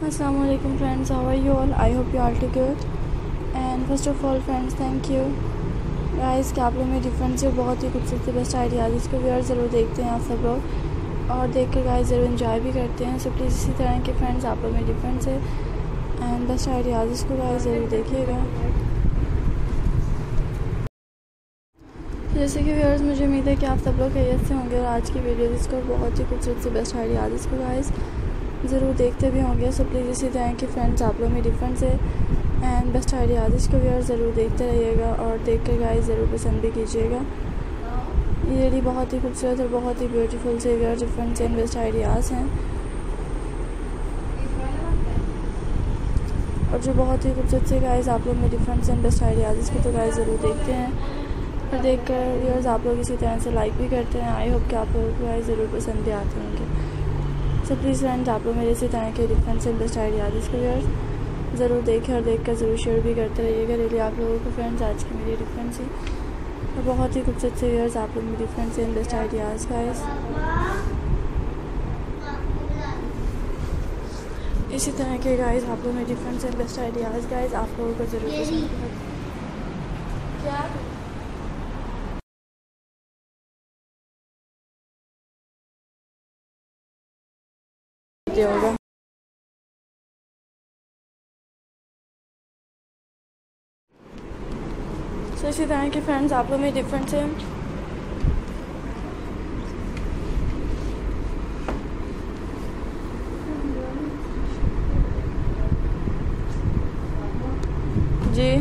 Assalamualaikum friends, how are you all? I hope you all too good. And first of all friends, thank you guys कि आप लोग में difference है बहुत ही खूबसूरत बेस्ट आइडियाज़ इसको व्यूअर ज़रूर देखते हैं आप सब लोग और देख कर गाइस ज़रूर इन्जॉय भी करते हैं। सो प्लीज़ इसी तरह के फ्रेंड्स आप लोग में डिफरेंस है एंड बेस्ट आइडियाज़ इसको गाइस ज़रूर देखिएगा। जैसे कि व्यूअर्स मुझे उम्मीद है कि आप सब लोग खैरियत से होंगे और आज की वीडियो इसको बहुत ही खूबसूरत से बेस्ट आइडियाज़ इसको गाइस ज़रूर देखते भी होंगे। सो प्लीज़ इसी तरह के फ्रेंड्स आप लोग में डिफरेंस है एंड बेस्ट आइडियाज़ इसको व्यूअर्स ज़रूर देखते रहिएगा और देख कर गाइस ज़रूर पसंद भी कीजिएगा। ये भी बहुत ही खूबसूरत और बहुत ही ब्यूटीफुल से viewer difference and best ideas हैं और जो बहुत ही खूबसूरत से गाइस आप लोग में डिफरेंस एंड बेस्ट आइडियाज़ इसको तो गाइस ज़रूर देखते हैं और देख कर व्यूअर्स आप लोग इसी तरह से लाइक भी करते हैं। आई होप कि आप लोगों को गाइस ज़रूर पसंद भी आते होंगे। सो प्लीज़ फ्रेंड्स आप लोग मेरे इसी तरह के डिफरेंस एंड बेस्ट आइडियाज़ इसको व्यूअर्स ज़रूर देखें और देख कर ज़रूर शेयर भी करते रहिएगा। रियली आप लोगों को फ्रेंड्स आज की मेरी डिफरेंस ही और बहुत ही खूबसूरत से व्यूअर्स आप लोग में difference and best ideas guys इसी तरह के गाइस आप लोग में difference and best ideas guys आप लोगों को ज़रूर पसंद क्या होगा। सो इसी तरह के फ्रेंड्स आप लोग में डिफरेंस है जी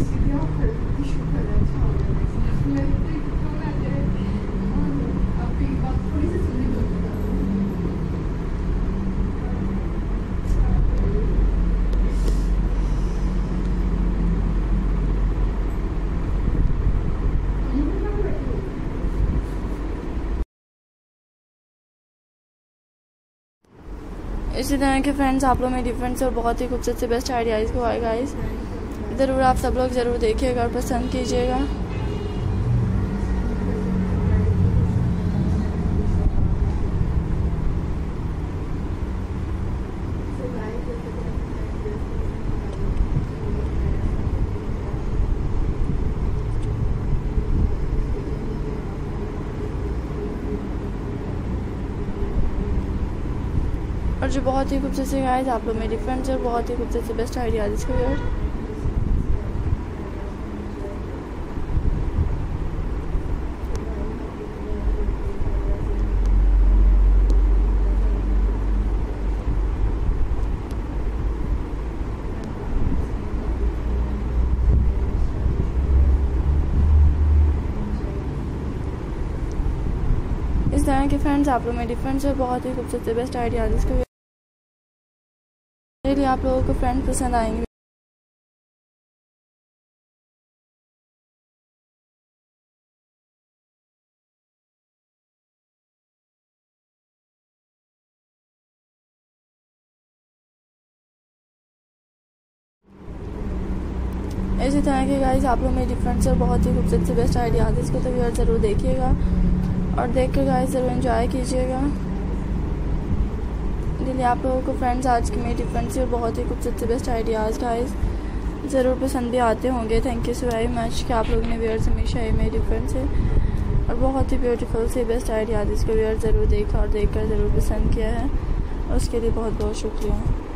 इसी तरह के फ्रेंड्स आप लोग में डिफरेंस और बहुत ही खूबसूरत से बेस्ट आइडियाज़ को आएगा गाइस ज़रूर आप सब लोग ज़रूर देखिएगा और पसंद कीजिएगा। और जो बहुत ही खूबसूरत से गाइस आप लोग में डिफरेंस है बहुत ही खूबसूरत से बेस्ट आइडियाज़ इसको व्यूअर इस तरह के फ्रेंड्स आप लोग में डिफरेंस है बहुत ही खूबसूरत से बेस्ट आइडियाज़ इसको लिए आप लोगों को फ्रेंड्स पसंद आएंगे। इसी तरह के गाइस आप लोग में डिफरेंस और बहुत ही खूबसूरत से बेस्ट आइडियाज़ इसको तो व्यूअर ज़रूर देखिएगा और देख कर गाइस ज़रूर एंजॉय कीजिएगा। इसलिए आप लोगों को फ्रेंड्स आज की मेरी डिफरेंस और बहुत ही खूबसूरत से बेस्ट आइडियाज़ गाइस ज़रूर पसंद भी आते होंगे। Thank you so very much कि आप लोगों ने व्यूअर्स हमेशा ही मेरी डिफरेंस है और बहुत ही ब्यूटीफुल से बेस्ट आइडियाज़ इसको व्यूअर ज़रूर देखा और देख कर ज़रूर पसंद किया है और उसके लिए बहुत बहुत शुक्रिया।